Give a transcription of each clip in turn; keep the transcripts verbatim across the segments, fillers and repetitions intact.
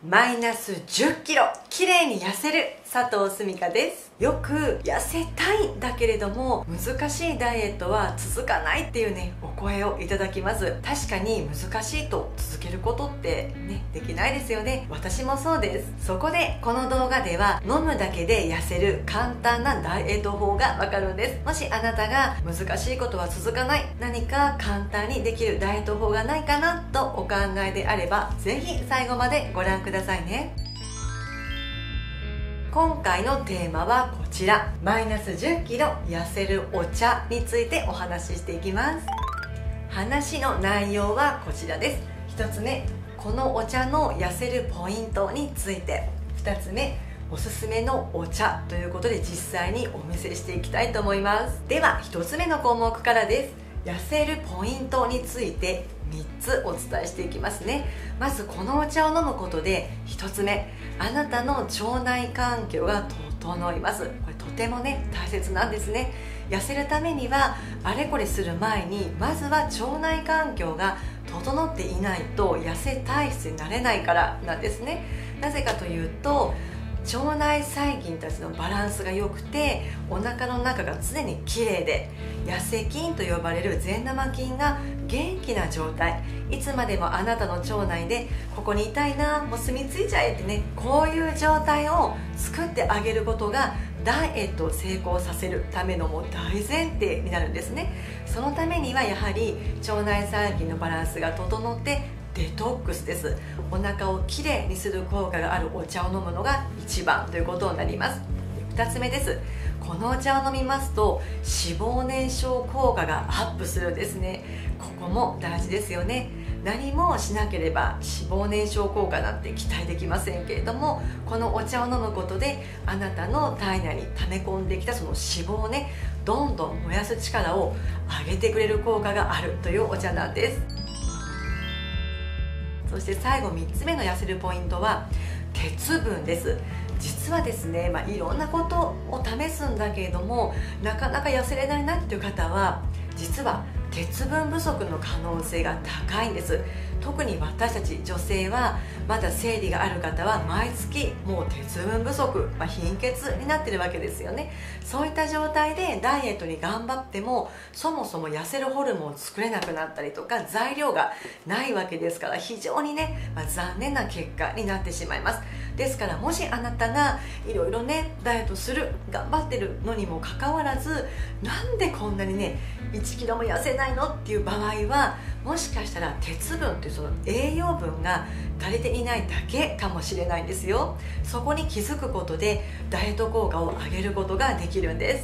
マイナスじゅっキロ綺麗に痩せる佐藤すみかです。よく痩せたいんだけれども難しいダイエットは続かないっていうねお声をいただきます。確かに難しいと続けることってねできないですよね。私もそうです。そこでこの動画では飲むだけで痩せる簡単なダイエット法がわかるんです。もしあなたが難しいことは続かない、何か簡単にできるダイエット法がないかなとお考えであればぜひ最後までご覧くださいね。今回のテーマはこちら、マイナスじゅっキロ痩せるお茶についてお話ししていきます。話の内容はこちらです。ひとつめ、このお茶の痩せるポイントについて。ふたつめ、おすすめのお茶ということで実際にお見せしていきたいと思います。ではひとつめの項目からです。痩せるポイントについてみっつお伝えしていきますね。まずこのお茶を飲むことでひとつめ、あなたの腸内環境が整います。これとてもね大切なんですね。痩せるためにはあれこれする前にまずは腸内環境が整っていないと痩せ体質になれないからなんですね。なぜかというと腸内細菌たちのバランスが良くてお腹の中が常にきれいで、痩せ菌と呼ばれる善玉菌が元気な状態、いつまでもあなたの腸内でここにいたいな、もう住み着いちゃえってね、こういう状態を作ってあげることがダイエットを成功させるためのもう大前提になるんですね。そのためにはやはり腸内細菌のバランスが整ってデトックスです。お腹をきれいにする効果があるお茶を飲むのが一番ということになります。ふたつめです。このお茶を飲みますと脂肪燃焼効果がアップするんですね。ここも大事ですよね。何もしなければ脂肪燃焼効果なんて期待できませんけれども、このお茶を飲むことであなたの体内に溜め込んできたその脂肪をねどんどん燃やす力を上げてくれる効果があるというお茶なんです。そして最後みっつめの痩せるポイントは鉄分です。実はですね、まあ、いろんなことを試すんだけれどもなかなか痩せれないなっていう方は実は鉄分不足の可能性が高いんです。特に私たち女性はまだ生理がある方は毎月もう鉄分不足、まあ、貧血になってるわけですよね。そういった状態でダイエットに頑張ってもそもそも痩せるホルモンを作れなくなったりとか材料がないわけですから非常にね、まあ、残念な結果になってしまいます。ですからもしあなたがいろいろねダイエットする頑張ってるのにもかかわらずなんでこんなにねいちキロも痩せないのっていう場合はもしかしたら鉄分というその栄養分が足りていないだけかもしれないんですよ。そこに気づくことでダイエット効果を上げることができるんです。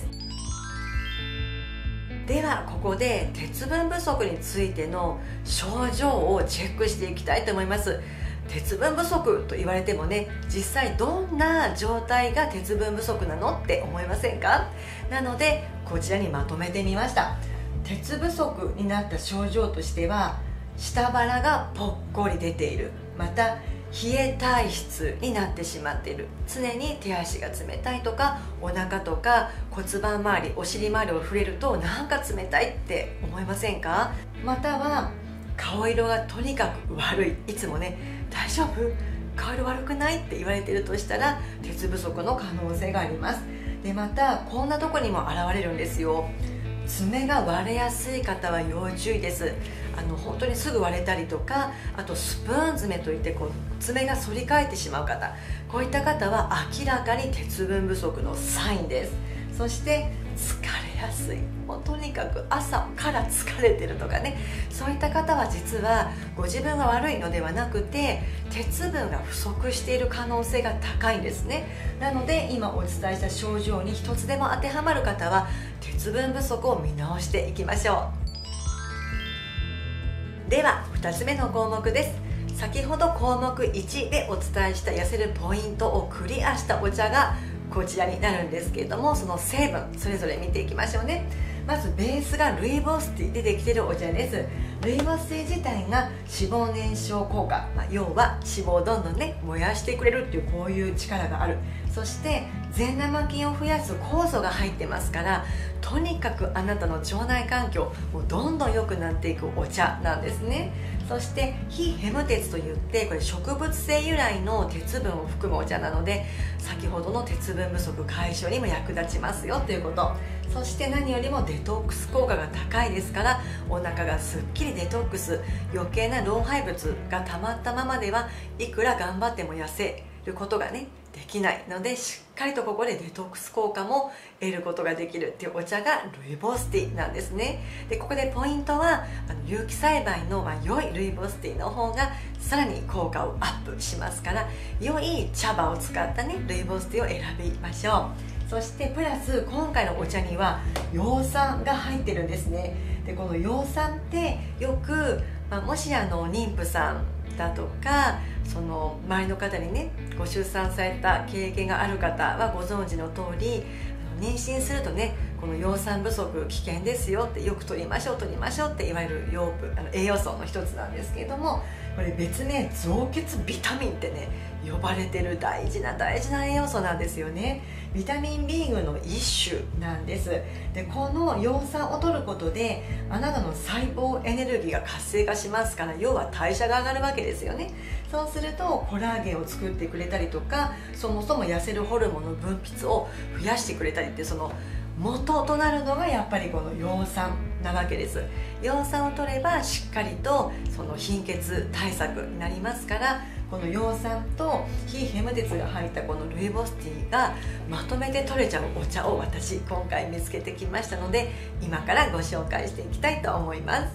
ではここで鉄分不足についての症状をチェックしていきたいと思います。鉄分不足と言われてもね実際どんな状態が鉄分不足なのって思いませんか？なのでこちらにまとめてみました。鉄不足になった症状としては下腹がぽっこり出ている、また冷え体質になってしまっている、常に手足が冷たいとかお腹とか骨盤周りお尻周りを触れるとなんか冷たいって思いませんか？または顔色がとにかく悪い、いつもね大丈夫？顔色悪くない？って言われているとしたら鉄不足の可能性があります。でまたこんなとこにも現れるんですよ。爪が割れやすい方は要注意です。あの本当にすぐ割れたりとか、あとスプーン爪といってこう爪が反り返ってしまう方、こういった方は明らかに鉄分不足のサインです。そして疲れやすい、もうとにかく朝から疲れてるとかね、そういった方は実はご自分が悪いのではなくて鉄分が不足している可能性が高いんですね。なので今お伝えした症状に一つでも当てはまる方は鉄分不足を見直していきましょう。ではふたつめの項目です。先ほど項目いちでお伝えした痩せるポイントをクリアしたお茶がこちらになるんですけれども、その成分それぞれ見ていきましょうね。まずベースがルイボスティーでできているお茶です。ルイボスティー自体が脂肪燃焼効果、まあ、要は脂肪をどんどんね燃やしてくれるっていうこういう力がある。そして善玉菌を増やす酵素が入ってますから、とにかくあなたの腸内環境もうどんどん良くなっていくお茶なんですね。 そして非ヘム鉄といってこれ植物性由来の鉄分を含むお茶なので、先ほどの鉄分不足解消にも役立ちますよということ。そして何よりもデトックス効果が高いですから、お腹がすっきりデトックス、余計な老廃物が溜まったままではいくら頑張っても痩せることがねできないので、しっかりとここでデトックス効果も得ることができるっていうお茶がルイボスティーなんですね。でここでポイントはあの有機栽培の、まあ、良いルイボスティーの方がさらに効果をアップしますから、良い茶葉を使ったねルイボスティーを選びましょう。そしてプラス今回のお茶には葉酸が入ってるんですね。でこの葉酸ってよく、まあ、もしあの妊婦さんだとかその周りの方にねご出産された経験がある方はご存知の通り、妊娠するとねこの葉酸不足危険ですよって、よく取りましょう取りましょうっていわゆる養分あの栄養素の一つなんですけれども、これ別名造血ビタミンってね呼ばれてる大事な大事な栄養素なんですよね。ビタミン B 群の一種なんです。でこの葉酸を取ることであなたの細胞エネルギーが活性化しますから、要は代謝が上がるわけですよね。そうするとコラーゲンを作ってくれたりとか、そもそも痩せるホルモンの分泌を増やしてくれたりって、その元となるのがやっぱりこの葉酸なわけです。葉酸を取ればしっかりとその貧血対策になりますから、この葉酸と非ヘム鉄が入ったこのルイボスティーがまとめて取れちゃうお茶を私今回見つけてきましたので、今からご紹介していきたいと思います。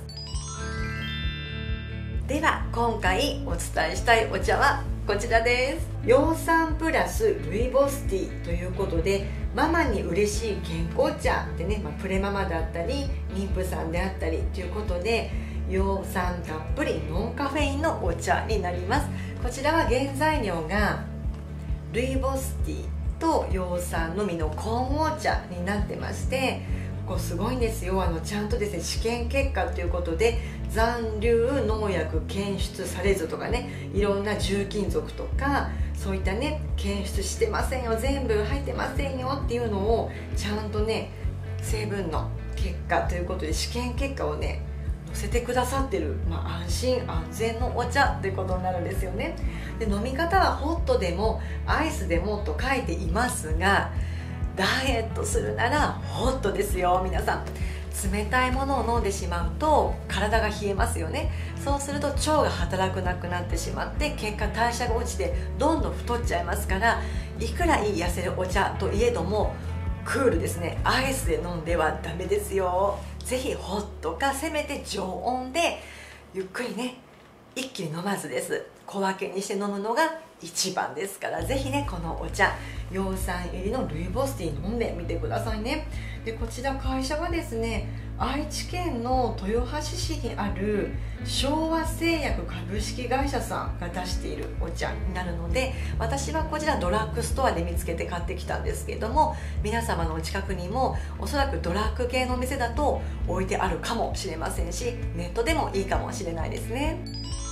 では今回お伝えしたいお茶はこちらです。葉酸プラスルイボスティーということで、ママに嬉しい健康茶ってね、まあ、プレママだったり妊婦さんであったりということで、葉酸たっぷりノンカフェインのお茶になります。こちらは原材料がルイボスティーと葉酸のみの混合茶になってまして、ここすごいんですよ。あのちゃんとですね試験結果ということで残留農薬検出されずとかね、いろんな重金属とかそういったね検出してませんよ、全部入ってませんよっていうのをちゃんとね成分の結果ということで試験結果をね載せてくださってる、まあ、安心安全のお茶ということになるんですよね。で飲み方はホットでもアイスでもと書いていますが、ダイエットするならホットですよ。皆さん冷たいものを飲んでしまうと体が冷えますよね。そうすると腸が働くなくなってしまって、結果代謝が落ちてどんどん太っちゃいますから、いくらいい痩せるお茶といえどもクールですね、アイスで飲んではダメですよ。ぜひホットかせめて常温でゆっくりね一気に飲まずです、小分けにして飲むのが一番ですから、ぜひねこのお茶葉酸入りのルイボスティー飲んでみてくださいね。でこちら会社がですね愛知県の豊橋市にある昭和製薬株式会社さんが出しているお茶になるので、私はこちらドラッグストアで見つけて買ってきたんですけれども、皆様のお近くにもおそらくドラッグ系のお店だと置いてあるかもしれませんし、ネットでもいいかもしれないですね。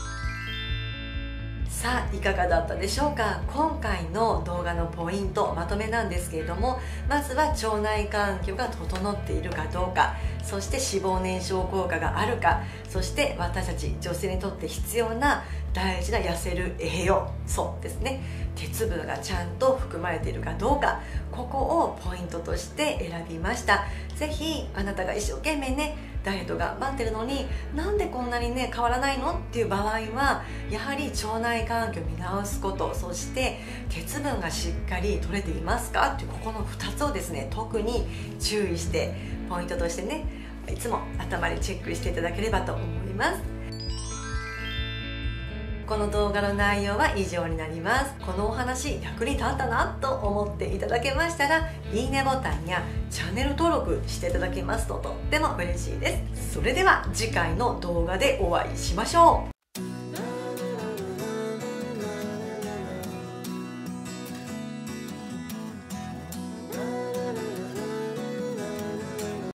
さあいかがだったでしょうか。今回の動画のポイントまとめなんですけれども、まずは腸内環境が整っているかどうか、そして脂肪燃焼効果があるか、そして私たち女性にとって必要な大事な痩せる栄養素ですね、鉄分がちゃんと含まれているかどうか、ここをポイントとして選びました。ぜひあなたが一生懸命ねダイエット頑張ってるのになんでこんなにね変わらないのっていう場合は、やはり腸内環境を見直すこと、そして鉄分がしっかり取れていますかっていう、ここのふたつをですね特に注意してポイントとしてねいつも頭にチェックしていただければと思います。この動画の内容は以上になります。このお話役に立ったなと思っていただけましたら、いいねボタンやチャンネル登録していただけますととっても嬉しいです。それでは次回の動画でお会いしましょう。